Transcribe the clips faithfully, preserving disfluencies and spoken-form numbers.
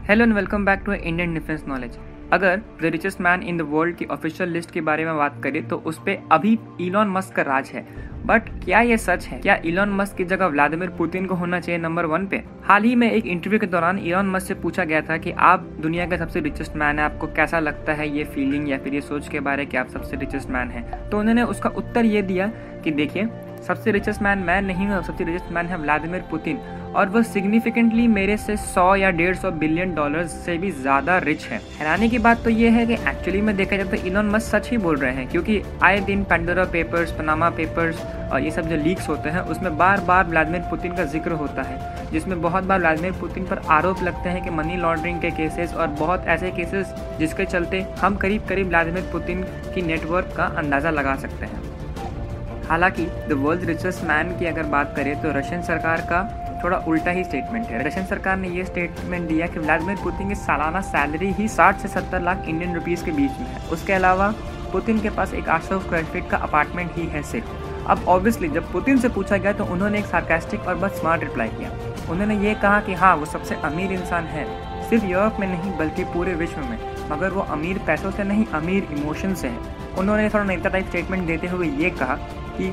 Hello and welcome back to Indian defence knowledge. अगर the richest man in the world की official list के बारे में बात करें तो उस पे अभी इलॉन मस्क का राज है। बट क्या ये सच है? क्या इलॉन मस्क की जगह व्लादिमीर पुतिन को होना चाहिए नंबर वन पे? हाल ही में एक इंटरव्यू के दौरान इलॉन मस्क से पूछा गया था कि आप दुनिया का सबसे रिचेस्ट मैन है, आपको कैसा लगता है ये फीलिंग या फिर ये सोच के बारे कि आप सबसे रिचेस्ट मैन है। तो उन्होंने उसका उत्तर ये दिया कि देखिए, सबसे रिचेस्ट मैन मैं नहीं हूँ, सबसे रिचेस्ट मैन है व्लादिमीर पुतिन, और वह सिग्निफिकेंटली मेरे से सौ या डेढ़ सौ बिलियन डॉलर्स से भी ज़्यादा रिच है। हैरानी की बात तो ये है कि एक्चुअली में देखा जाए तो इलॉन मस्क सच ही बोल रहे हैं, क्योंकि आए दिन पेंडोरा पेपर्स, पनामा पेपर्स और ये सब जो लीक्स होते हैं उसमें बार बार व्लादिमीर पुतिन का जिक्र होता है, जिसमें बहुत बार व्लादिमीर पुतिन पर आरोप लगते हैं कि मनी लॉन्ड्रिंग के केसेस और बहुत ऐसे केसेस जिसके चलते हम करीब करीब व्लादिमीर पुतिन की नेटवर्क का अंदाज़ा लगा सकते हैं। हालांकि द वर्ल्ड रिचेस्ट मैन की अगर बात करें तो रशियन सरकार का थोड़ा उल्टा ही स्टेटमेंट है। रशियन सरकार ने ये स्टेटमेंट दिया कि व्लादिमीर पुतिन की सालाना सैलरी ही साठ से सत्तर लाख इंडियन रुपीस के बीच में है। उसके अलावा पुतिन के पास एक आठ सौ स्क्वायर फीट का अपार्टमेंट ही है सिर्फ। अब ऑब्वियसली जब पुतिन से पूछा गया तो उन्होंने एक सार्कास्टिक और बहुत स्मार्ट रिप्लाई किया। उन्होंने ये कहा कि हाँ, वो सबसे अमीर इंसान है, सिर्फ यूरोप में नहीं बल्कि पूरे विश्व में, मगर वो अमीर पैसों से नहीं, अमीर इमोशन से है। उन्होंने थोड़ा नेता टाइप स्टेटमेंट देते हुए ये कहा कि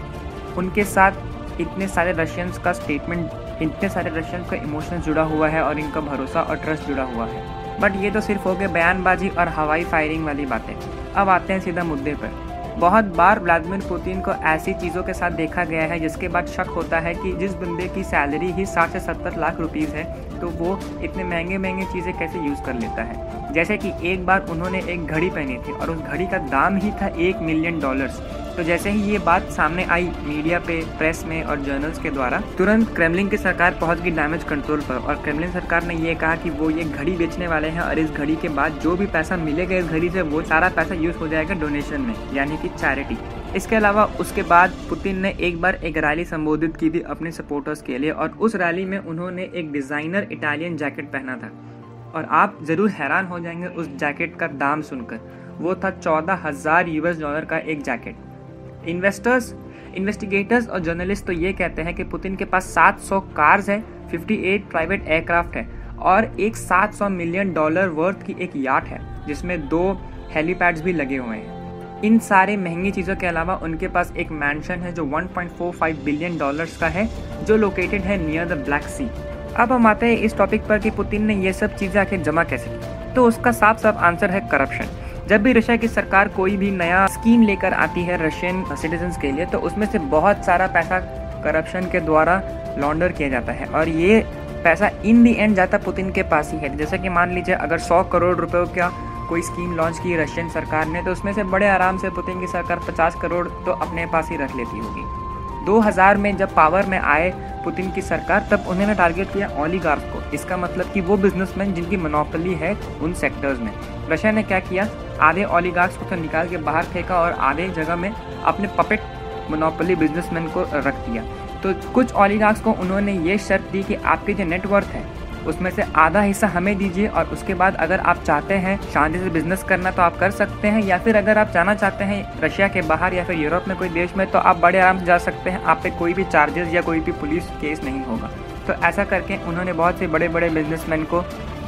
उनके साथ इतने सारे रशियंस का स्टेटमेंट, इतने सारे रशियंस का इमोशंस जुड़ा हुआ है और इनका भरोसा और ट्रस्ट जुड़ा हुआ है। बट ये तो सिर्फ हो गए बयानबाजी और हवाई फायरिंग वाली बातें। अब आते हैं सीधा मुद्दे पर। बहुत बार व्लादिमीर पुतिन को ऐसी चीज़ों के साथ देखा गया है जिसके बाद शक होता है कि जिस बंदे की सैलरी ही साठ से सत्तर लाख रुपीज़ है तो वो इतने महंगे महंगे चीज़ें कैसे यूज़ कर लेता है। जैसे कि एक बार उन्होंने एक घड़ी पहनी थी और उस घड़ी का दाम ही था एक मिलियन डॉलर्स। तो जैसे ही ये बात सामने आई मीडिया पे, प्रेस में और जर्नल्स के द्वारा, तुरंत क्रेमलिन की सरकार पहुंच गई डैमेज कंट्रोल पर और क्रेमलिन सरकार ने ये कहा कि वो ये घड़ी बेचने वाले हैं और इस घड़ी के बाद जो भी पैसा मिलेगा इस घड़ी से वो सारा पैसा यूज़ हो जाएगा डोनेशन में, यानी कि चैरिटी। इसके अलावा उसके बाद पुतिन ने एक बार एक रैली संबोधित की थी अपने सपोर्टर्स के लिए और उस रैली में उन्होंने एक डिज़ाइनर इटालियन जैकेट पहना था और आप ज़रूर हैरान हो जाएंगे उस जैकेट का दाम सुनकर। वो था चौदह हज़ार यूएस डॉलर का एक जैकेट। इन्वेस्टर्स, इन्वेस्टिगेटर्स और जर्नलिस्ट तो ये कहते हैं कि पुतिन के पास सात सौ कार्स है, अट्ठावन प्राइवेट एयरक्राफ्ट है और एक सात सौ मिलियन डॉलर वर्थ की एक याट है जिसमें दो हेलीपैड्स भी लगे हुए हैं। इन सारे महंगी चीज़ों के अलावा उनके पास एक मैंशन है जो एक पॉइंट चार पाँच बिलियन डॉलर्स का है, जो लोकेटेड है नियर द ब्लैक सी। अब हम आते हैं इस टॉपिक पर कि पुतिन ने ये सब चीज़ें आखिर जमा कैसे की। तो उसका साफ साफ आंसर है करप्शन। जब भी रशिया की सरकार कोई भी नया स्कीम लेकर आती है रशियन सिटीजन्स के लिए तो उसमें से बहुत सारा पैसा करप्शन के द्वारा लॉन्डर किया जाता है और ये पैसा इन दी एंड जाता पुतिन के पास ही है। जैसे कि मान लीजिए अगर सौ करोड़ रुपए का कोई स्कीम लॉन्च की रशियन सरकार ने तो उसमें से बड़े आराम से पुतिन की सरकार पचास करोड़ तो अपने पास ही रख लेती होगी। दो हज़ार में जब पावर में आए पुतिन की सरकार तब उन्होंने टारगेट किया ओलिगार्क को। इसका मतलब कि वो बिजनेसमैन जिनकी मोनोपोली है उन सेक्टर्स में। रशिया ने क्या किया, आधे ओलिगार्क्स को तो निकाल के बाहर फेंका और आधे जगह में अपने पपेट मोनोपोली बिजनेसमैन को रख दिया। तो कुछ ओलिगार्क्स को उन्होंने ये शर्त दी कि आपके जो नेटवर्थ है उसमें से आधा हिस्सा हमें दीजिए और उसके बाद अगर आप चाहते हैं शांति से बिजनेस करना तो आप कर सकते हैं, या फिर अगर आप जाना चाहते हैं रशिया के बाहर या फिर यूरोप में कोई देश में तो आप बड़े आराम से जा सकते हैं, आप पे कोई भी चार्जेस या कोई भी पुलिस केस नहीं होगा। तो ऐसा करके उन्होंने बहुत से बड़े बड़े बिजनेसमैन को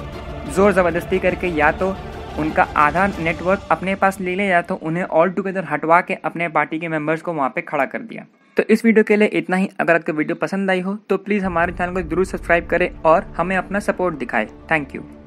ज़ोर ज़बरदस्ती करके या तो उनका आधा नेटवर्क अपने पास ले लिया या तो उन्हें ऑल टुगेदर हटवा के अपने पार्टी के मेंबर्स को वहाँ पे खड़ा कर दिया। तो इस वीडियो के लिए इतना ही। अगर आपको वीडियो पसंद आई हो तो प्लीज़ हमारे चैनल को जरूर सब्सक्राइब करें और हमें अपना सपोर्ट दिखाएं। Thank you.